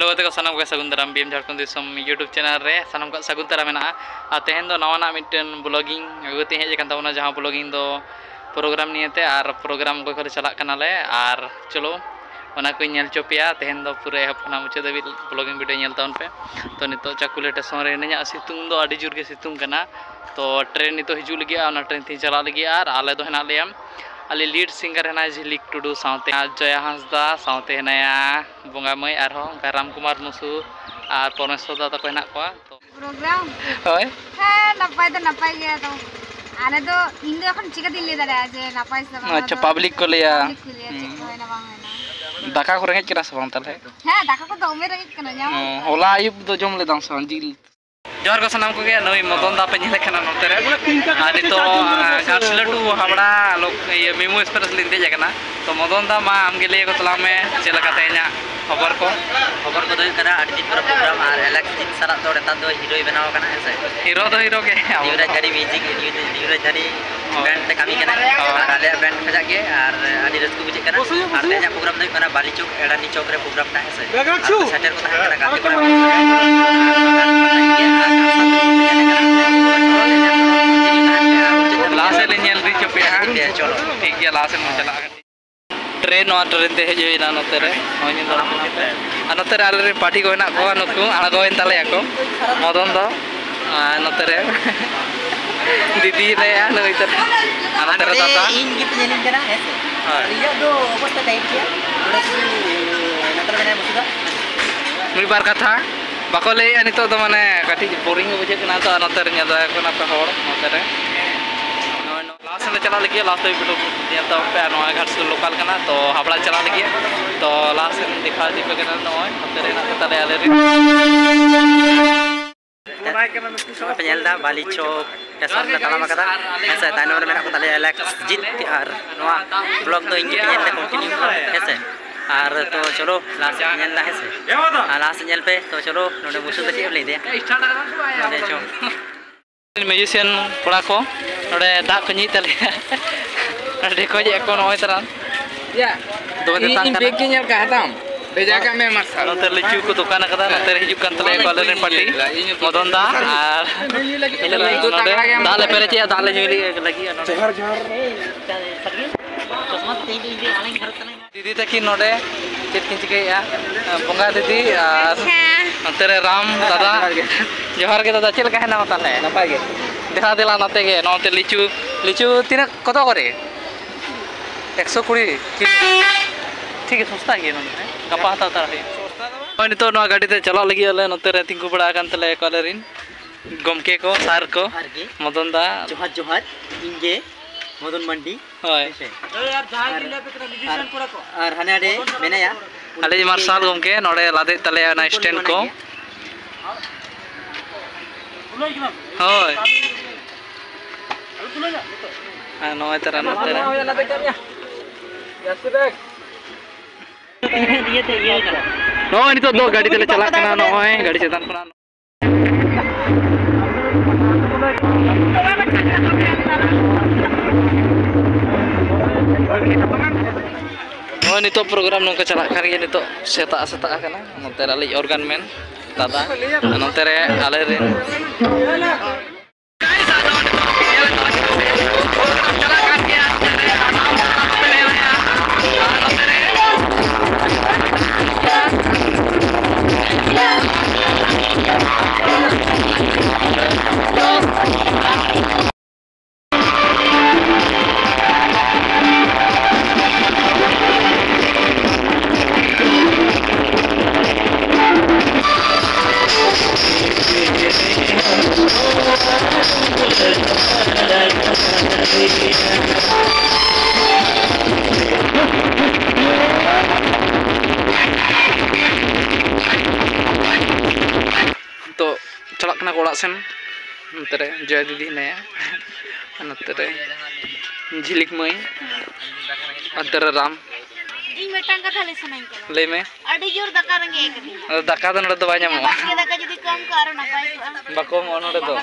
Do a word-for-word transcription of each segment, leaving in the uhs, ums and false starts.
hello ते सानम को सगुन दाराम बीएम झारखंड दिसम यूट्यूब चैनल रे सानम को सगुन दाराम मेना आ तेहन दो नवाना मिटन ब्लॉगिंग अगुते हेज कान ताबोना जहां ब्लॉगिंग दो प्रोग्राम नियते आर प्रोग्राम को करे चला कनाले आर चलो ओना को नेल चोपिया तेहन दो पूरे हफना मुचे दबी ब्लॉगिंग वीडियो नेल ताउन पे तो नितो चाकुले स्टेशन रे नेया सितुंग दो आडी जुर गे सितुंग कना तो ट्रेन नितो हिजु लगी ओना ट्रेन थी चला लगी आर आले दो हेना लेम आली लीड सिंगर हेना झिलिक टुडू साउते जया हांसदा साउते हेनाया बोंगा मई आर हो राम कुमार मुसु आर परमेश्वर दा तको हेना कोआ तो प्रोग्राम होय हे नपाय तो नपाय गया तो आले तो इन दो এখন चिका दिन ले दादा जे नपाय से अच्छा पब्लिक को लिया होय ना बांग होय दाका को रेंगे किरा सबंग तले हे दाका को तो उमेर रेंगे कना जाम होला आयुब दो जम ले दां संजिल जोर को सनाम को गया नई मदन दा पे नेले खाना नोते रे आनी तो घाटसिला टू हावड़ा लोग ये मेमो एक्सप्रेस लिंदे जगना तो मदन दा मा आम गेले को तला में चेला काते냐 खबर को खबर को दोय करा आठ दिन पर प्रोग्राम आर इलेक्ट दिन सारा तो रेता दो हीरो बनाव कना ऐसे हीरो दो हीरो के यूराज गाड़ी म्यूजिक यूराज गाड़ी बैंड कमी कना और आले बैंड खजा के और आडी रस्कु बुझे कना और तेजा प्रोग्राम दोय कना बाली चौक एडानी चौक रे प्रोग्राम ता ऐसे सेटर को ता कना गाते को लास्ट ले नेल री चोपे हां चलो ठीक है लास्ट में चला ट्रेन और ट्रेन ते हेज होइना नोते रे होइनी दो आ नोते रे आले पार्टी को हेना को नुकु आगो इन ताले को मदन दो आ नोते रे दीदी ले आ नई तर आ नोते रे दादा इन गिफ्ट जेनिन कना है रिया दो अवस्था टाइप किया थोड़ा नतर बने मुसुदा मुई बार कथा बाको ले नितो तो माने काठी बोरिंग बुझे कना तो नोते रे नेदा को ना पे होड़ नोते रे लास्ट में चला लगी लास्ट वीडियो नेता पे नोय घाट से लोकल कना तो हाबड़ा चला लगी तो लास्ट में दिखा दी पे कना नोय नोते रे ना तले आले रे बनाय कना नुकु पेलदा बाली चौक स्टेशन में तलामा कदा ऐसे ताइनो रे मेना को तले इलेक्ट जीत आर नोआ ब्लॉग दो इंगे पेल कंटिन्यू ऐसे आर तो चलो लास्ट नेल ला ऐसे आ लास्ट नेल पे तो चलो नोडे मुसु दे ले दे नोडे चो म्यूजिशियन कोड़ा को नोडे दा को नी तले नोडे को जे को नोय तरन या दो दे तान इन बेक नेल का हताम बेजा का में मार नोते लिचू को दुकान कदा नोते रे हिजु kan तले कॉलर पार्टी मदन दा आर दा ले पेरे चे दा ले जुली लगी जहर जहर चश्मा ते दे आले घर तने दीदी तकी नोडे चेत किन चिकैया बंगा दीदी आर नोते रे राम दादा जोहार के दादा चेल का है ना ताले नपाय गे देखा दिला नते गे नोते लिचू लिचू तीन कत करे एक सौ बीस ठीक है सस्ता है नोते गपा हता तार है ओय नितो नो गाड़ी ते चला लगी अले नोते रे तिंकु बड़ा कान तले कॉलरिन गमके को सार को मदन दा जोहार जोहार इंगे मदन मंडी होय यार जहां किले पे करा म्यूजिशियन कोड़ा को और हनाडे मेनाया आले मार्शल गमके नोडे लादे तले ना स्टैंड को होय हां नोय तरह नोते रे ये थे ये करा नोय नितो दो गाड़ी तले चला कना नोय गाड़ी चेतन कना नोय नितो प्रोग्राम नोका चला कर गे नितो सेता सेता कना नोते रे ऑर्गन मैन दादा नोते रे आले रे तो चला कना कोड़ा सेन नोते रे जय दीदी ने नोते रे झिलिक मई अंतर राम इन मेटांग कथा ले सनाई कला ले में अडी जोर दका रंगे एकदी दका दन रे तो बाय ᱧᱟᱢᱚᱜᱼᱟ बाकी दका जदी कम करो नपाय को बाको मोनोडे दो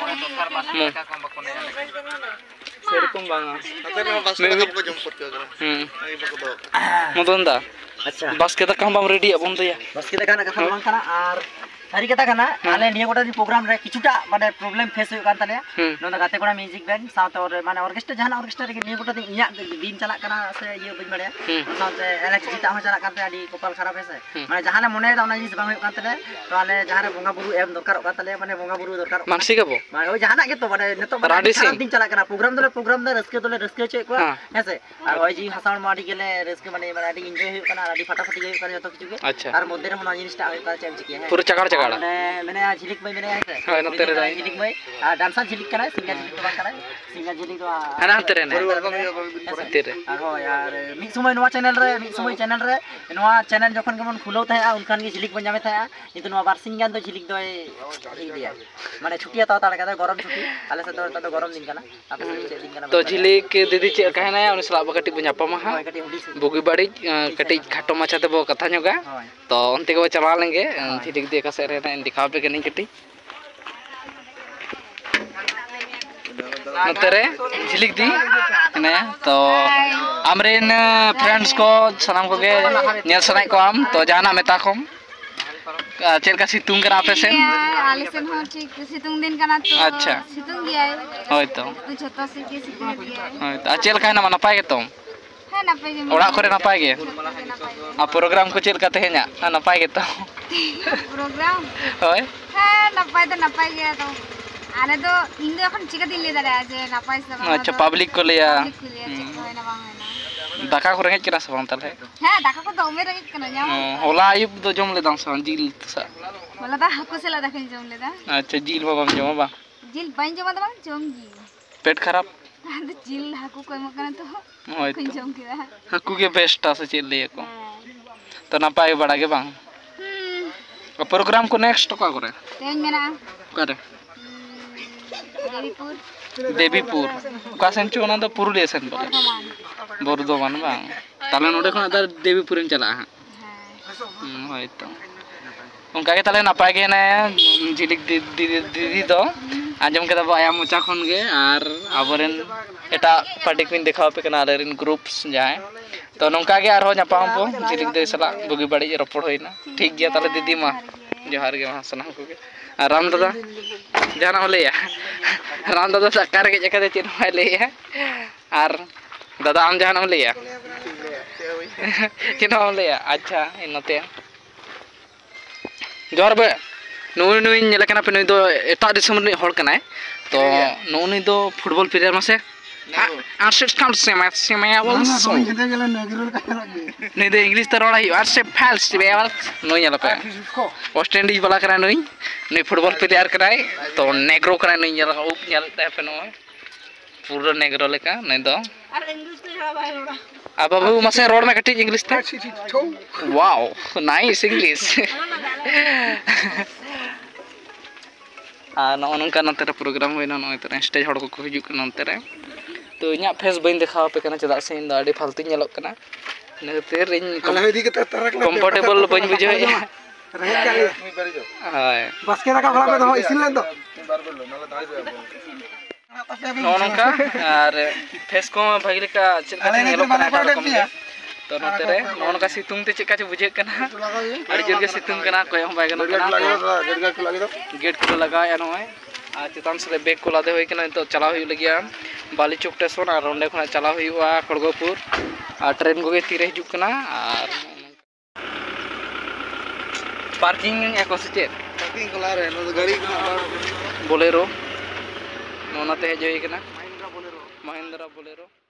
सेरकम बांगा मदन दा अच्छा बस के दाका हम रेडी अब दया बस के दाका कथा बांग kana ar सारी कथा kana आले निया गोटा प्रोग्राम रे किछुटा माने प्रॉब्लम फेस हो कान ताले नोंदा गाते कोना म्यूजिक बैंड साथ और माने ऑर्केस्ट्रा जहाना ऑर्केस्ट्रा रे निया गोटा इया दिन चला kana से ये बज बड़े साथ एलेक्स जीता हो चला काते आडी कपाल खराब है से माने जहाना मने दा ओना जिस बांग हो कान ताले तो आले जहाना बोंगा बुरु एम दरकार कान ताले माने बोंगा बुरु दरकार मानसिक अब माने ओ जहाना के तो माने नेतो दिन चला kana प्रोग्राम दले प्रोग्राम दले रस्के दले रस्के चे को हेसे আর ওই জি হাসান মাটি গেলে রেস্কে মানে মানে আদি এনজয় হই কানা আদি ফাটাফাটি হই কানা যত কিছু আচ্ছা আর মধ্যে রে হনা জিনিসটা হই কাছে এম চিকি হ্যাঁ পুরো চাকাড় চাকাড় মানে মানে ঝিলিক ভাই মানে আছে হয় নতে রে ঝিলিক ভাই আর ডান্সার ঝিলিক কানা সিঙ্গার ঝিলিক তো কানা সিঙ্গার ঝিলিক তো হানা নতে রে নতে রে আর হয় আর মিক সময় নোয়া চ্যানেল রে মিক সময় চ্যানেল রে নোয়া চ্যানেল যখন কেমন খুলো থায়া উনখান গে ঝিলিক বন জামে থায়া কিন্তু নোয়া বার সিঙ্গান তো ঝিলিক দই এই দিয়া মানে ছুটি তাও তাড়া কাদা গরম ছুটি আলে সে তো তো গরম দিন কানা আপে সে দিন কানা तो झिलिक दीदी चे कहना है उन सलाब कटी बजापा महा बुगी बाड़ी कटी खाटो माछा ते बो कथा नोगा तो उनते को चला लेंगे झिलिक दे का से रे दिखाव पे कनी कटी नतरे झिलिक दी ने तो आमरेन फ्रेंड्स को सलाम को गे नेल सनाई को आम तो जाना मेता को चेल का सितुंग करा पे से आले से हो ठीक सितुंग दिन कना तो अच्छा सितुंग गया है होय तो तो छोटा से के सितुंग गया है होय तो चेल का ना नपाय के तो है नपाय के ओड़ा करे नपाय के आ प्रोग्राम को चेल का तेह냐 नपाय के तो प्रोग्राम होय है नपाय तो नपाय गया तो आले तो इन दो এখন চিকা দিলে দাঁড়া যে নপাই সব अच्छा पब्लिक को लिया হয় না বাং হয় না दाका को रेंगे किरा सबम ताले হ্যাঁ দাকা কো তো উমে রেগে কেন যাও होला आयुब दो जम ले दां सा जिल सा বলা দা হাকু সেলা দেখেন জম লে দা अच्छा जिल बाबा जम बा জিল বাইন জমা দা বাং জম জি पेट खराब আদে জিল হাকু কই মকানা তো होय কই জম কিরা हकू के बेस्ट से चेल ले को तो नपाय बड़ा के बांग হুম प्रोग्राम को नेक्स्ट का करे তেন মেনা करे দেবীপুর देवीपुर का सेन चोना दो पुरुलिया सेन बोले প্রমাণ बरदमान बांग ताले नोडे खना दा देवीपुर इन चला हां হ্যাঁ होय तो उनका के ताले नपाय के ना झिलिक दीदी दो आजम के दबा आया मोचा खन गे आर आबरेन एटा पार्टी क्वीन देखाव पे कना आलेरिन ग्रुप्स जाय तो नोंका गे आरो नापाम पो झिलिक दे सला बुगी बाड़ी रपड़ होइना ठीक गया ताले दीदी मा जोहार गे सना को गे राम दादा जाना होले राम दादा सकार के जका दे चिन होले आर दादा आम जाना होले चिन होले अच्छा इनते जोहार बे नुई नुई नेलकना पे नुई दो एटा दिसम रे हड़ कनाय तो नुई दो फुटबॉल प्लेयर मासे आरसे काउंट से मैच से मैं बोल सो नुई दो इंग्लिश त रोड़ा हियो आरसे फैल्स बे नुई नेला पे वेस्ट इंडीज वाला करा नुई नुई फुटबॉल प्लेयर कराय तो नेग्रो करा नुई नेला उप नेल ते पे नुई पूरा नेग्रो लेका नुई दो আর ইংলিশ তো ছাড়া ভাই ওরা अब बाबू मासे रोड में कटी इंग्लिश थे वाओ नाइस इंग्लिश आ नोनका नते प्रोग्राम होइना नय तरे स्टेज हड़ को हिजु कना नते रे तो इना फेस बइन देखाव पे कना चदा से इन दा आडी फालतू नेलक कना नते रिन कंफर्टेबल बइन बुझे रहे का मी बारी जो हाय बस के रखा भला पे तो इसिन ले दो बार बोल लो नाला दाई दो नोनका आर फेस को भागिले का चलका नेलक कना रकम तो नते रे नोनका सितुंग ते चेका च बुझे कना आडी जोर के सितुंग कना कोय हम बाय कना गेट को लगे दो गेट को लगाया नय आ चितान से बैग को लादे होय कना तो चला होय लगिया बाली चौक स्टेशन और ओंडे खना चला होयवा खड़गोपुर आ ट्रेन को गे तीरे हिजु कना और पार्किंग एको से चेत पार्किंग को ला रे नो गाड़ी बोलेरो नोनाते हेज होय कना महिंद्रा बोलेरो महिंद्रा बोलेरो